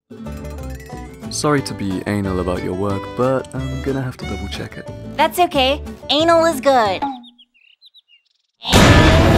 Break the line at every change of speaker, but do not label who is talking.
Sorry to be anal about your work, but I'm gonna have to double check it.
That's okay. Anal is good.